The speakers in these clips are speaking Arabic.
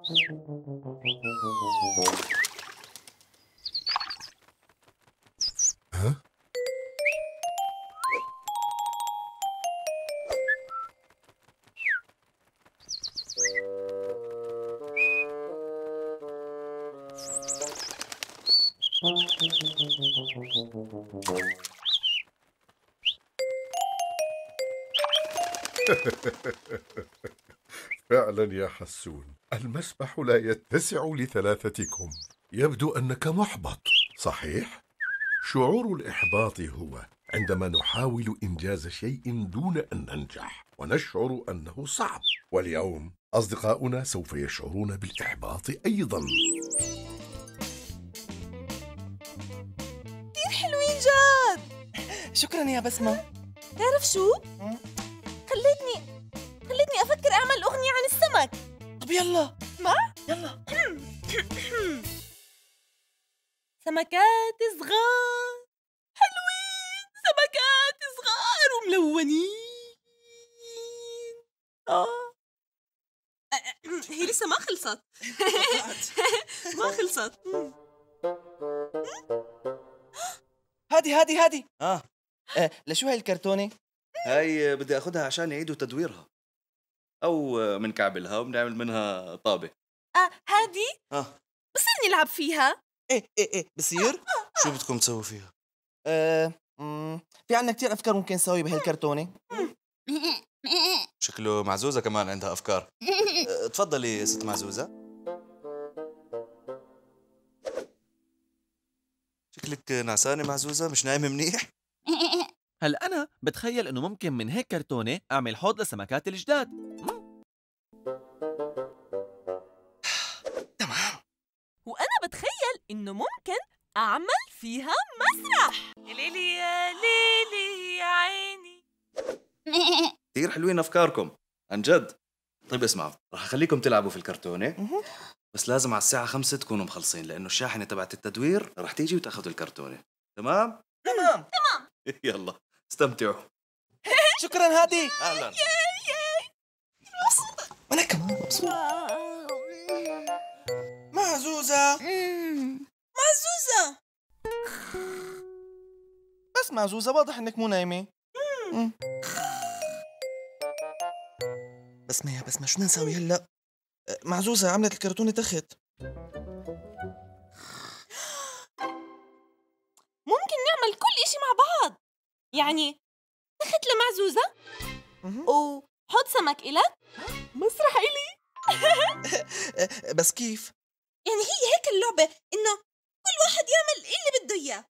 ها؟ فعلا يا حسون، المسبح لا يتسع لثلاثتكم. يبدو أنك محبط، صحيح؟ شعور الإحباط هو عندما نحاول إنجاز شيء دون أن ننجح ونشعر أنه صعب، واليوم أصدقاؤنا سوف يشعرون بالإحباط أيضا. كثير حلوين جد. شكرا يا بسمة. تعرف شو؟ خلتني أفكر أعمل أغنية عن السمك. طب يلا. ما؟ يلا. سمكات صغار حلوين، سمكات صغار وملونين. هي لسه ما خلصت. ما خلصت. هادي لشو هاي الكرتونة؟ هاي بدي أخذها عشان يعيدوا تدويرها، أو منكعبلها وبنعمل منها طابة. هادي بصير نلعب فيها. ايه بصير. شو بدكم تسووا فيها؟ في عنا كتير أفكار ممكن نسوي بهالكرتونة. شكله معزوزة كمان عندها أفكار. تفضلي ست معزوزة. شكلك نعسانة معزوزة، مش نايمة منيح. هلا أنا بتخيل إنه ممكن من هيك كرتونة أعمل حوض لسمكات الجداد. تمام. وأنا بتخيل إنه ممكن أعمل فيها مسرح. يا ليلي يا ليلي يا عيني. كثير حلوين أفكاركم عن جد. طيب اسمعوا، رح أخليكم تلعبوا في الكرتونة، بس لازم على الساعة 5 تكونوا مخلصين، لأنه الشاحنة تبعت التدوير رح تيجي وتاخذ الكرتونة. تمام؟ يلا استمتعوا. شكرا هادي. أهلا. وأنا كمان مبسوط. معزوزة. بس معزوزة، واضح إنك مو نايمة. بسمة شو بدنا نسوي هلا؟ معزوزة عملت الكرتونة تخت. ممكن نعمل كل إشي مع بعض، يعني تخت لمعزوزة وحوض سمك إلك، مسرح إلي. بس كيف؟ يعني هي هيك اللعبة، إنه كل واحد يعمل اللي بده إياه.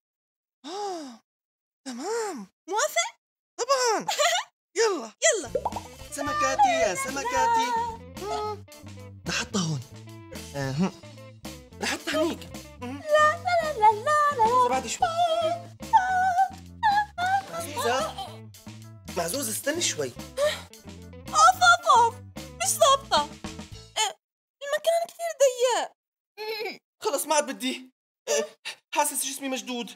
تمام. موافق؟ طبعا. يلا. سمكاتي يا سمكاتي. نحطها هون. نحطها هنيك. لا بعد شوي. معزوزة استني شوي. أوف مش ضابطة. المكان كثير ضيق. خلص ما عاد بدي. حاسس جسمي مشدود.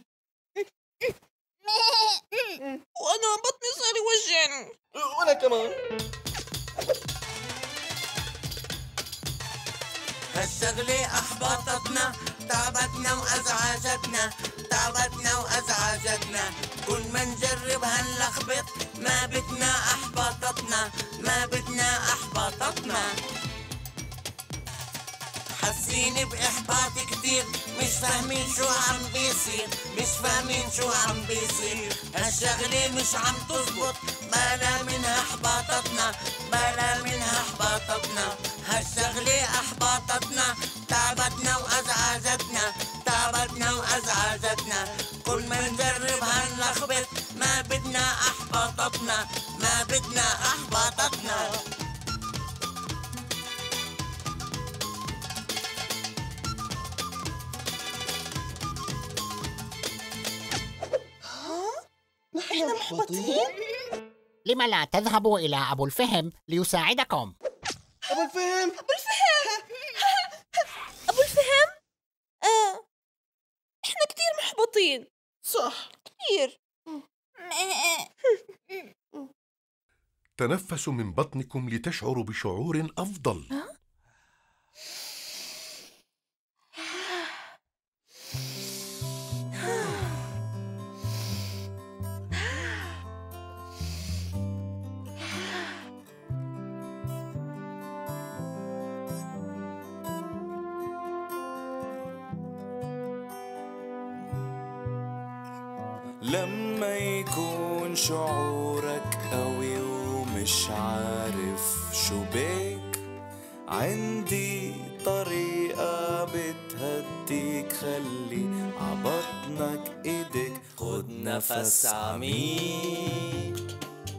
وأنا بطني صار يوجعني. وأنا كمان. هالشغلة أحبطتنا، تعبتنا وأزعجتنا، كل ما نجرب هنلخبط، ما بدنا أحبطتنا. حاسين بإحباط كتير، مش فاهمين شو عم بيصير، هالشغلة مش عم تزبط، بلا منها أحباطتنا، هالشغلة أحباطتنا، تعبتنا وأزعجتنا، كل ما نجرب هنلخبط، ما بدنا أحباطتنا. إحنا محبطين؟ لم لا تذهبوا إلى أبو الفهم ليساعدكم؟ أبو الفهم. إحنا كتير محبطين. صح كتير. تنفسوا من بطنكم لتشعروا بشعور أفضل. لما يكون شعورك قوي ومش عارف شو بيك، عندي طريقة بتهديك، خلي عبطنك ايدك. خد نفس عميق،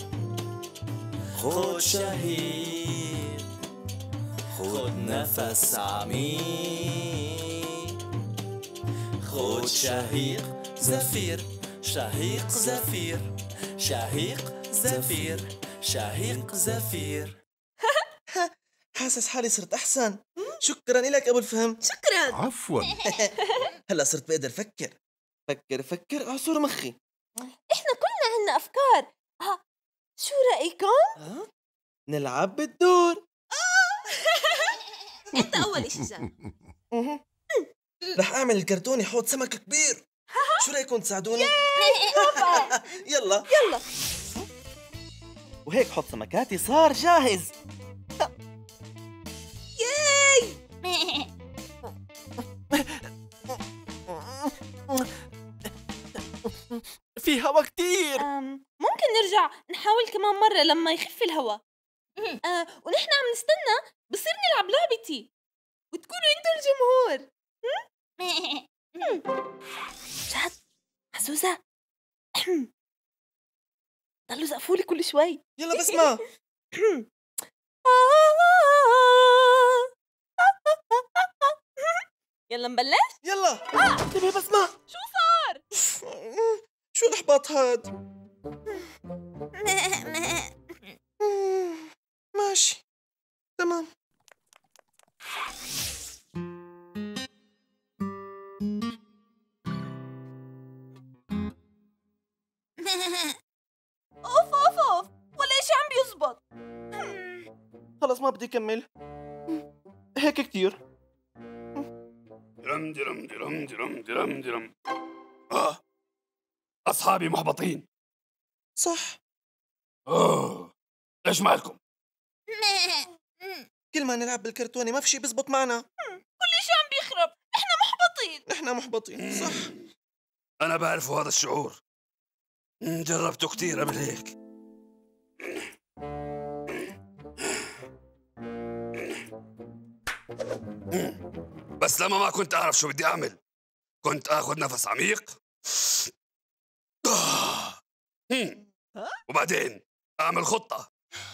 خد شهيق، خد نفس عميق، خد شهيق زفير، شهيق زفير، شهيق زفير، شهيق زفير. حاسس حالي صرت أحسن. شكرا لك أبو الفهم. شكرا. عفوا. هلا صرت بقدر أفكر أعصر مخي. إحنا كلنا عنا أفكار. شو رأيكم؟ نلعب بالدور. أنت أول إشي جاي. رح أعمل الكرتوني حوض سمك كبير. شو رأيكم تساعدوني؟ يلا. وهيك حوض سمكاتي صار جاهز. في هوا كتير. ممكن نرجع نحاول كمان مرة لما يخف الهوا. ونحن عم نستنى بصير نلعب لعبتي وتكونوا انتوا الجمهور. شهد حسوسة ضلوا زقفولي كل شوي. يلا بسمة. يلا نبلش. يلا. انتبهي بسمة. شو صار؟ شو الإحباط هاد؟ ماشي تمام. اوف ولا اشي عم بيزبط. خلص ما بدي أكمل هيك كتير. درم. أصحابي محبطين. صح. ليش مالكم؟ كل ما نلعب بالكرتوني ما في شي بزبط معنا. كل اشي عم بيخرب. نحن محبطين. صح. أنا بعرف هذا الشعور، جربته كتير قبل هيك. بس لما ما كنت أعرف شو بدي أعمل كنت أخذ نفس عميق وبعدين أعمل خطة.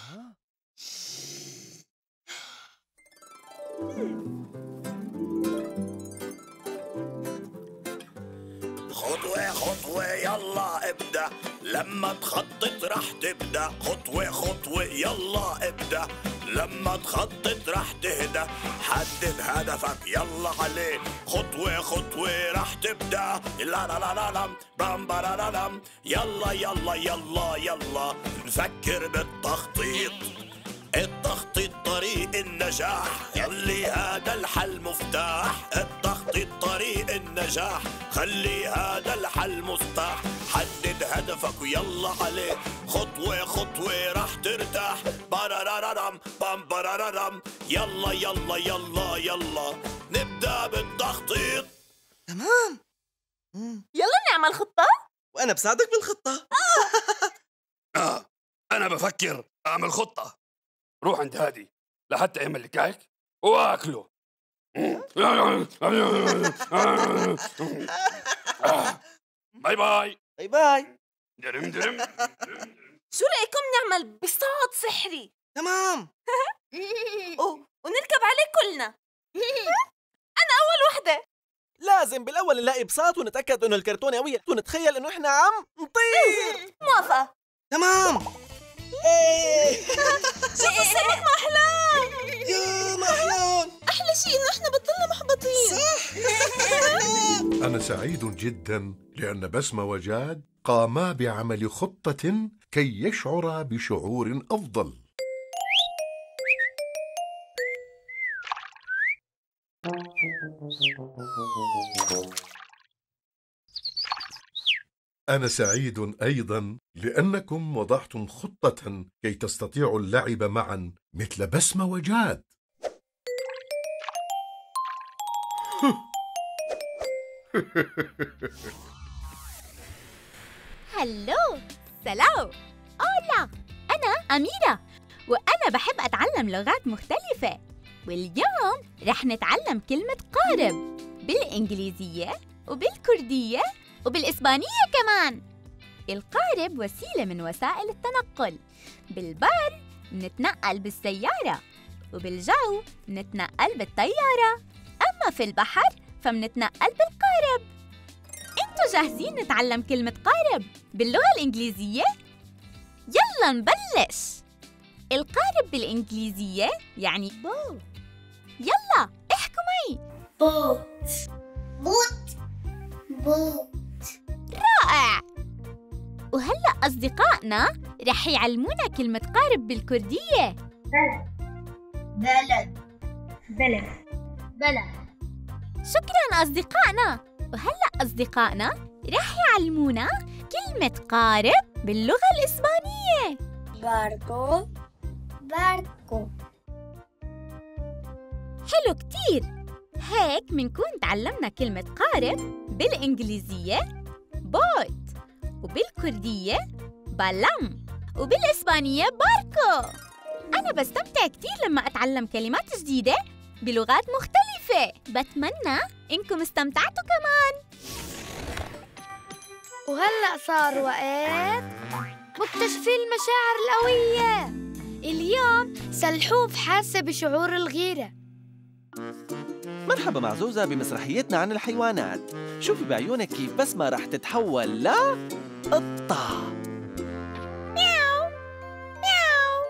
خطوة خطوة يلا ابدأ، لما تخطط رح تبدأ. خطوة خطوة يلا ابدأ، لما تخطط رح تهدى. حدد هدفك يلا عليه، خطوة خطوة رح تبدأ. لا لا لا لا لا بام برارام. يلا يلا يلا يلا نفكر بالتخطيط. التخطيط طريق النجاح، خلي هذا الحل مفتاح. التخطيط طريق النجاح، خلي هذا الحل مفتاح. حدد هدفك ويلا عليه، خطوة خطوة رح ترتاح. برارارام بام برارارام. يلا يلا يلا يلا نبدأ بالتخطيط. تمام. يلا نعمل خطة. وأنا بساعدك بالخطة. أنا بفكر أعمل خطة. روح عند هادي لحتى يعمل لك كيك واكله. باي باي باي باي. درم. شو رأيكم نعمل بساط سحري؟ تمام. ونركب عليه كلنا. أنا أول وحدة. لازم بالأول نلاقي بساط ونتأكد إنه الكرتونة قوية ونتخيل إنه إحنا عم نطير. موافقة. تمام. شوفوا السمك ما أحلاه. يا محلون. أحلى شيء إنه إحنا بنضلنا محبطين. صح. أنا سعيد جدا لأن بسمة وجاد قاما بعمل خطة كي يشعرا بشعور أفضل. أنا سعيد أيضا لأنكم وضعتم خطة كي تستطيعوا اللعب معا مثل بسمة وجاد. هلو، سلام، أولا، أنا أميرة وأنا بحب أتعلم لغات مختلفة. واليوم رح نتعلم كلمة قارب بالإنجليزية وبالكردية وبالإسبانية كمان. القارب وسيلة من وسائل التنقل. بالبر نتنقل بالسيارة، وبالجو نتنقل بالطيارة، أما في البحر فمنتنقل بالقارب. انتوا جاهزين نتعلم كلمة قارب باللغة الإنجليزية؟ يلا نبلش. القارب بالإنجليزية يعني بو. يلا احكوا معي. بوت بوت بوت. رائع. وهلأ أصدقائنا رح يعلمونا كلمة قارب بالكردية. بلد بلد بلد. شكراً أصدقائنا. وهلأ أصدقائنا رح يعلمونا كلمة قارب باللغة الإسبانية. باركو باركو. حلو كتير. هيك منكون تعلمنا كلمة قارب بالإنجليزية بوت، وبالكردية بالام، وبالإسبانية باركو. أنا بستمتع كتير لما أتعلم كلمات جديدة بلغات مختلفة. بتمنى إنكم استمتعتوا كمان. وهلأ صار وقت مكتشفي المشاعر القوية. اليوم سلحوف حاسة بشعور الغيرة. مرحبا معزوزة بمسرحيتنا عن الحيوانات. شوفي بعيونك كيف بسمة رح تتحول لقطة. مياو مياو.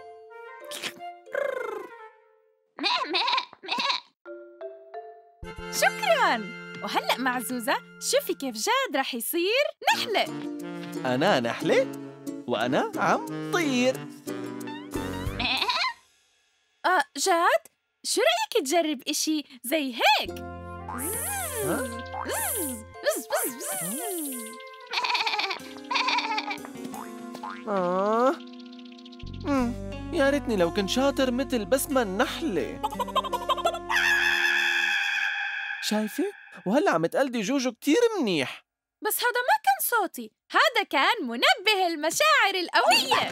شكراً. وهلأ معزوزة شوفي كيف جاد رح يصير نحلة. أنا نحلة وأنا عم طير. جاد شو رأيك تجرب إشي زي هيك؟ يا ريتني لو كنت شاطر مثل بسمة النحلة. شايفة؟ وهلأ عم تقلدي جوجو كتير منيح. بس هذا ما كان صوتي، هذا كان منبه المشاعر القوية.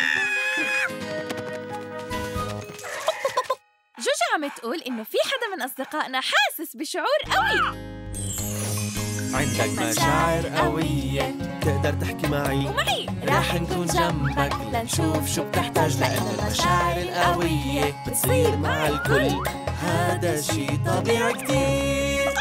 جوجو عم تقول إنه في حدا من أصدقائنا حاسس بشعور قوي. عندك مشاعر قوية تقدر تحكي معي ومعي راح نكون جنبك لنشوف شو بتحتاج، لأنه المشاعر القوية بتصير مع الكل. هذا شي طبيعي كتير.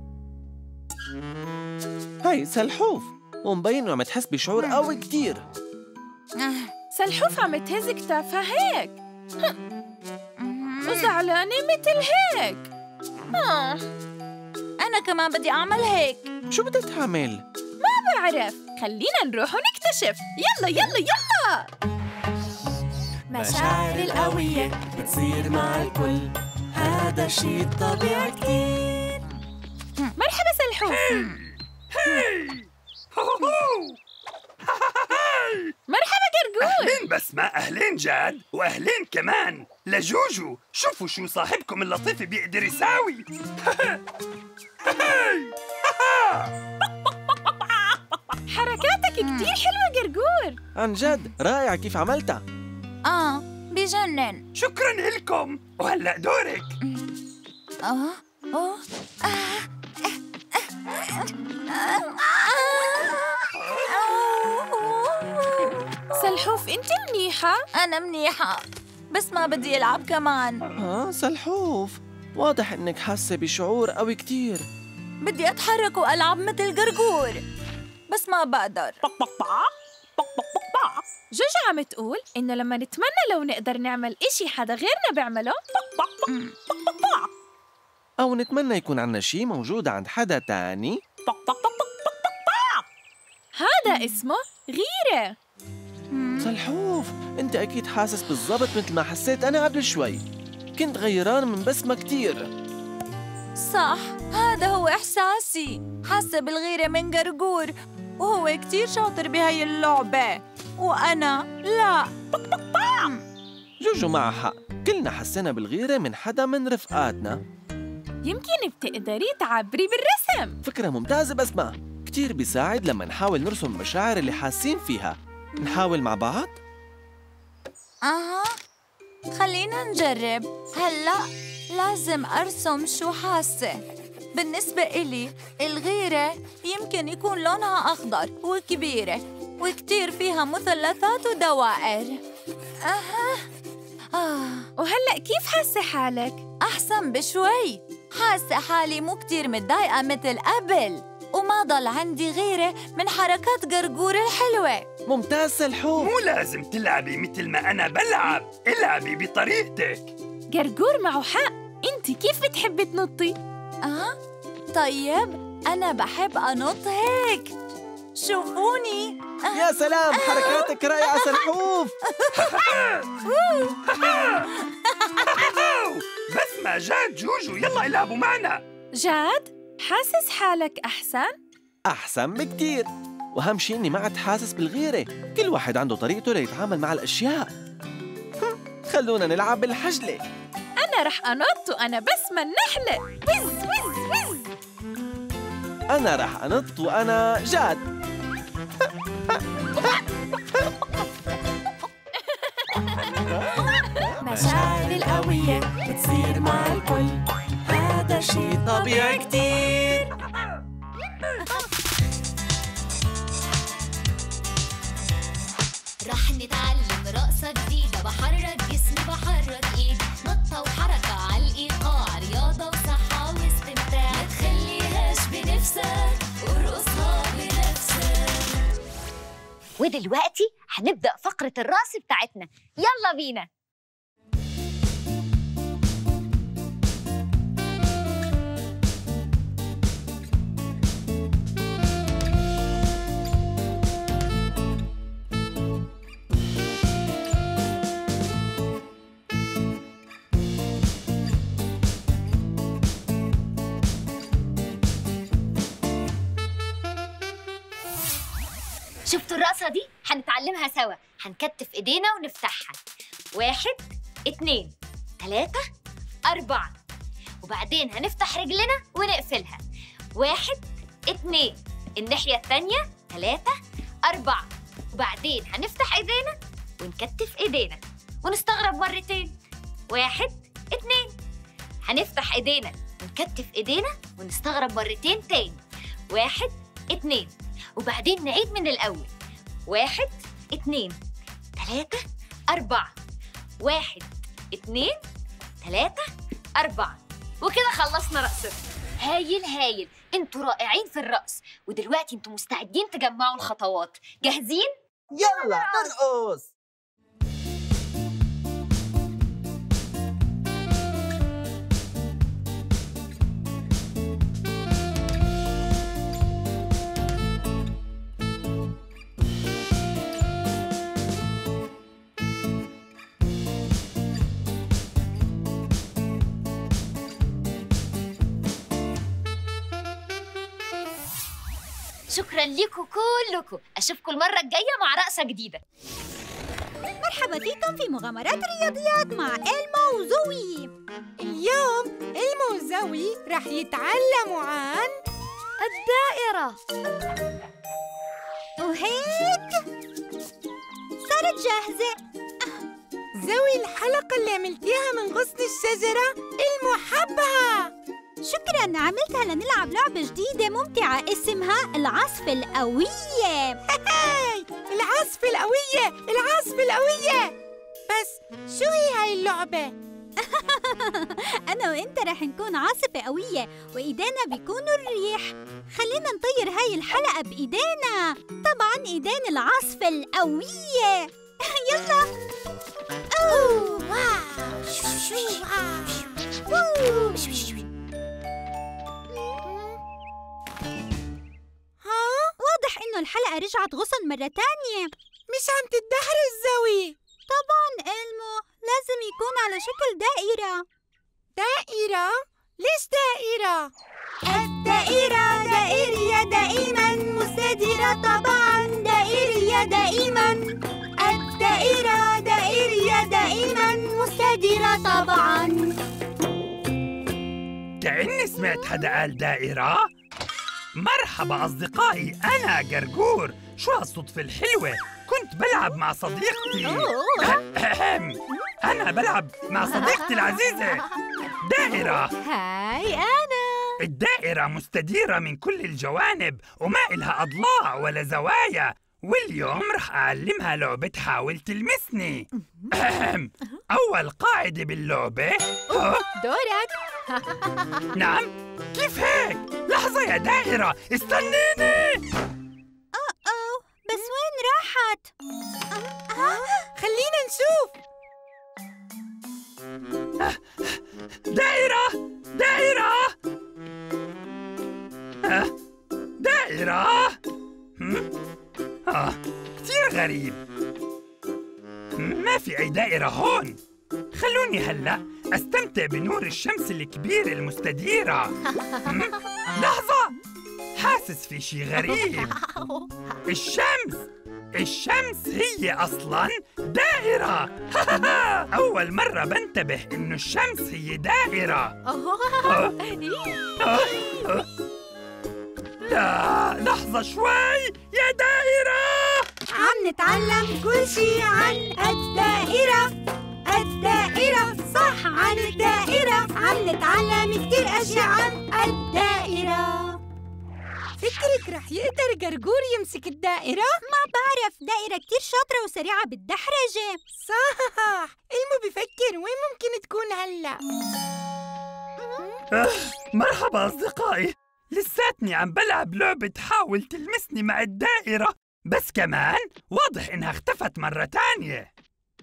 هاي سلحوف ومبين إنه عم تحس بشعور قوي كتير. سلحوف عم تهز كتافها هيك وزعلانة مثل هيك. أنا كمان بدي أعمل هيك. شو بدها تعمل؟ ما بعرف، خلينا نروح ونكتشف. يلا يلا يلا. مشاعر القوية بتصير مع الكل. هذا شي طبيعي كتير. مرحبا سلحوف. مرحبا قرقور. أهلين بسمة، أهلين جاد، وأهلين كمان لجوجو. شوفوا شو صاحبكم اللطيف بيقدر يساوي. حركاتك كتير حلوة قرقور. عن جد رائع كيف عملتها. بجنن. شكراً لكم. وهلأ دورك. سلحوف انت منيحة؟ أنا منيحة بس ما بدي ألعب كمان. سلحوف واضح إنك حاسة بشعور قوي كتير. بدي أتحرك وألعب مثل قرقور بس ما بقدر. جوجو عم تقول إنه لما نتمنى لو نقدر نعمل إشي حدا غيرنا بيعمله، أو نتمنى يكون عنا شي موجود عند حدا تاني، هذا اسمه غيرة. سلحوف أنت أكيد حاسس بالضبط مثل ما حسيت أنا قبل شوي. كنت غيران من بسمة كتير. صح، هذا هو إحساسي. حاسة بالغيرة من قرقور وهو كتير شاطر بهاي اللعبة وأنا لا. جوجو معها حق، كلنا حسينا بالغيرة من حدا من رفقاتنا. يمكن بتقدري تعبري بالرسم. فكرة ممتازة بسمة، وكتير بيساعد لما نحاول نرسم المشاعر اللي حاسين فيها. نحاول مع بعض؟ خلينا نجرب. هلأ لازم أرسم شو حاسة. بالنسبة إلي الغيرة يمكن يكون لونها أخضر وكبيرة وكتير فيها مثلثات ودوائر. وهلأ كيف حاسة حالك؟ أحسن بشوي. حاسة حالي مو كتير متضايقة مثل قبل، وما ضل عندي غيرة من حركات قرقور الحلوة. ممتاز سلحوف. مو لازم تلعبي مثل ما أنا بلعب، العبي بطريقتك. قرقور معه حق. انت كيف بتحبي تنطي؟ طيب أنا بحب أنط هيك. شوفوني. يا سلام، حركاتك رائعة سلحوف. بس ما جاد جوجو، يلا العبوا معنا. جاد، حاسس حالك أحسن؟ أحسن بكتير، وأهم شيء إني ما عاد حاسس بالغيرة. كل واحد عنده طريقته ليتعامل مع الأشياء. خلونا نلعب بالحجلة. أنا رح أنط وأنا بسمة النحلة. وز وز وز. أنا رح أنط وأنا جاد. مشاعر القوية بتصير مع الكل، هذا شي طبيعي كتير. رح نتعلم رقصة جديدة، بحرك جسمي بحرك ايدي، نطة وحركة عالإيقاع، رياضة وصحة واستمتاع. ما تخليهاش بنفسك وارقصها بنفسك. ودلوقتي هنبدأ فقرة الرقص بتاعتنا، يلا بينا. شفتوا الرقصة دي؟ هنتعلمها سوا. هنكتف ايدينا ونفتحها. 1 2 3 4، وبعدين هنفتح رجلنا ونقفلها. 1 2، الناحية التانية 3 4، وبعدين هنفتح ايدينا ونكتف ايدينا ونستغرب مرتين. 1 2، هنفتح ايدينا ونكتف ايدينا ونستغرب مرتين تاني. 1 2، وبعدين نعيد من الأول. 1 2 3 4، 1 2 3 4، وكده خلصنا رقصنا. هايل هايل، انتوا رائعين في الرقص. ودلوقتي انتوا مستعدين تجمعوا الخطوات. جاهزين؟ يلا نرقص. شكراً لكم كلكم. أشوفكم المرة الجاية مع رقصة جديدة. مرحبا فيكم في مغامرات الرياضيات مع إلما وزوي. اليوم إلما وزوي رح يتعلموا عن الدائرة. وهيك صارت جاهزة. زوي الحلقة اللي عملتيها من غصن الشجرة المحبة. شكراً، عملتها لنلعب لعبة جديدة ممتعة اسمها العاصفة القوية. العاصفة القوية، العاصفة القوية. بس شو هي هاي اللعبة؟ أنا وإنت رح نكون عاصفة قوية وإيدينا بيكونوا الريح. خلينا نطير هاي الحلقة بإيدينا، طبعاً إيدين العاصفة القوية. يلا. أوه واو، شو واو. واضح إنه الحلقة رجعت غصن مرة تانية. مش عم تتدحرج زوي. طبعاً إلمو، لازم يكون على شكل دائرة. دائرة؟ ليش دائرة؟ الدائرة دائرية دائماً مستديرة، طبعاً دائرية دائماً. الدائرة دائرية دائماً مستديرة طبعاً. كأني سمعت حدا قال دائرة. مرحبا أصدقائي، أنا قرقور. شو هالصدفة الحلوة؟ كنت بلعب مع صديقتي. أنا بلعب مع صديقتي العزيزة دائرة. هاي أنا. الدائرة مستديرة من كل الجوانب وما إلها أضلاع ولا زوايا، واليوم رح أعلمها لعبة حاول تلمسني. أول قاعدة باللعبة دورك. نعم، كيف هيك؟ لحظة يا دائرة، استنيني. بس وين راحت؟ خلينا نشوف. دائرة دائرة دائرة. كتير غريب، ما في أي دائرة هون. خلوني هلأ أستمتع بنور الشمس الكبيرة المستديرة. لحظة، حاسس في شي غريب. الشمس هي أصلاً دائرة. أول مرة بنتبه إنه الشمس هي دائرة. لا، لحظة شوي يا دائرة. عم نتعلم كل شي عن الدائرة. الدائرة صح، عن الدائرة عم نتعلم كتير أشياء عن الدائرة. فكرك رح يقدر قرقور يمسك الدائرة؟ ما بعرف، دائرة كتير شاطرة وسريعة بالدحرجة. صح، إلمو بفكر وين ممكن تكون هلأ. مرحبا أصدقائي، لساتني عم بلعب لعبة حاول تلمسني مع الدائرة، بس كمان واضح إنها اختفت مرة تانية.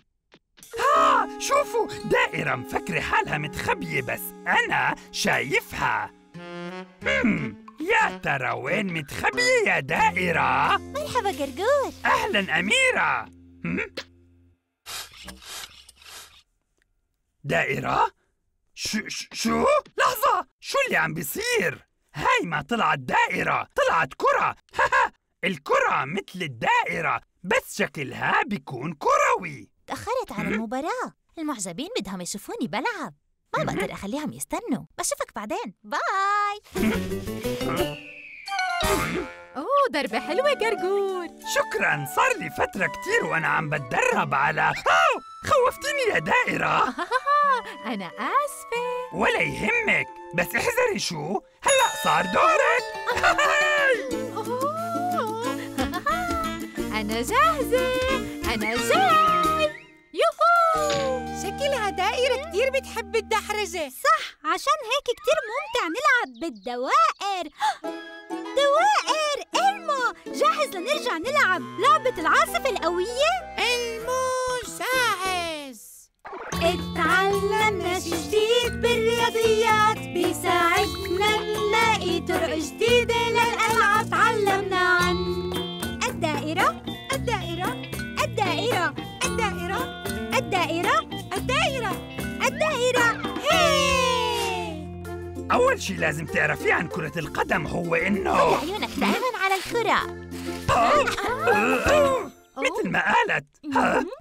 شوفوا، دائرة مفكرة حالها متخبية بس أنا شايفها. يا ترى وين متخبية يا دائرة؟ مرحبا قرقور. أهلاً أميرة. دائرة؟ شو؟ لحظة، شو اللي عم بيصير؟ هاي ما طلعت دائرة، طلعت كرة. الكرة مثل الدائرة بس شكلها بيكون كروي. تأخرت على المباراة، المعجبين بدهم يشوفوني بلعب، ما بقدر أخليهم يستنوا. بشوفك بعدين، باي. ضربة حلوة قرقور. شكراً، صار لي فترة كتير وأنا عم بتدرب على خوفتيني يا دائرة. أنا آسفة. ولا يهمك، بس احذري شو، هلأ صار دورك. أنا جاهزة، أنا جاي. يوهو، شكلها دائرة كتير بتحب الدحرجة. صح، عشان هيك كتير ممتع نلعب بالدوائر. دوائر. إلمو، جاهز لنرجع نلعب لعبة العاصفة القوية؟ إلمو جاهز. اتعلمنا شي جديد بالرياضيات، بيساعدنا نلاقي طرق جديدة للألعاب. تعلمنا عن الدائرة. الدائرة. الدائرة. الدائرة. الدائرة. الدائرة. الدائرة. هي. أول شي لازم تعرفيه عن كرة القدم هو إنه عيونك دائما على الكرة. مثل ما قالت.